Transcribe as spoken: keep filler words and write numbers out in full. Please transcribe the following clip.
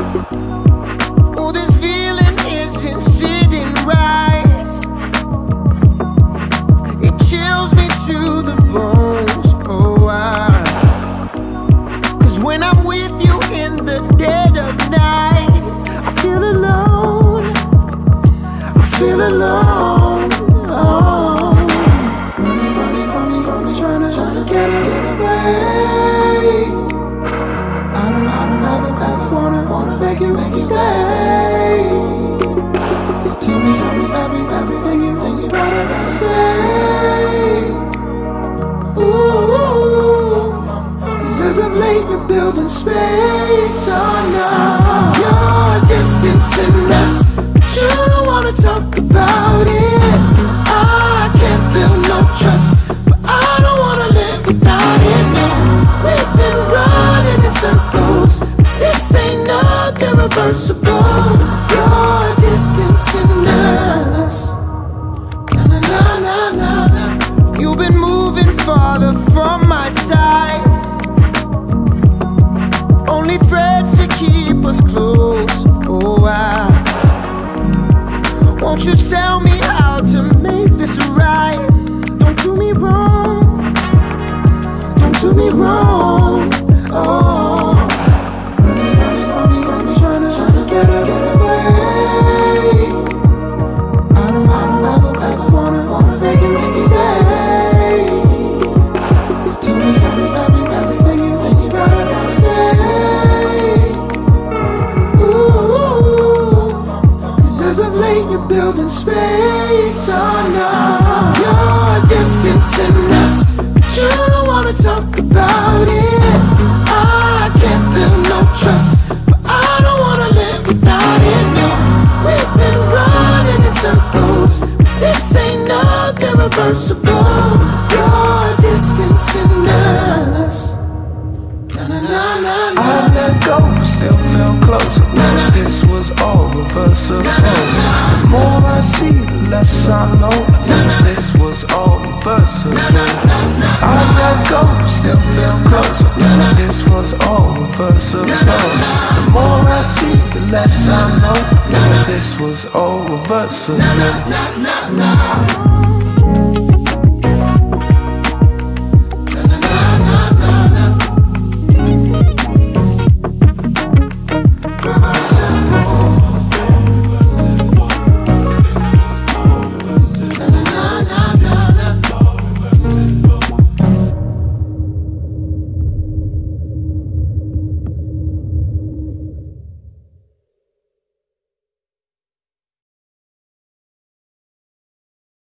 Oh, this feeling isn't sitting right. It chills me to the bones. Oh, I. Cause when I'm with you in the dead of night, I feel alone. I feel alone. Oh. Running, running from me, from me, trying to, trying to get, get away. I don't, I don't ever, ever wanna, wanna make you, make you stay. So tell me, tell me every, everything you think you gotta, gotta say. Ooh, cause as of late you're building space. Oh no, you're distancing us, but you don't wanna talk about it. I can't build no trust, but I don't wanna live without it. No, we've been running in circles, but this ain't nothing reversible. You're distancing us. Na na na na na na. You've been moving farther from my side. Only threads to keep us close. Oh, I. Won't you tell me how to make this right? Don't do me wrong. Don't do me wrong. Oh, running, running from me, from me, trying to, trying to get, get away. I don't, I don't ever, ever wanna, wanna make you, make you stay. So tell me, tell me every, everything you think you gotta, gotta stay. Ooh, cause as of late you're building space. Oh no, you're distancing us, but you don't wanna talk about it. I can't build no trust, but I don't wanna live without it. No, we've been running in circles, but this ain't nothing reversible. You're distancing us. Na na na na na. I let go, but still feel close. I thought this was all reversible. The more I see, the less I know. I thought this was all reversible. I let go, but still feel close. I thought this was all reversible. The more I see, the less I know. I thought this was all reversible.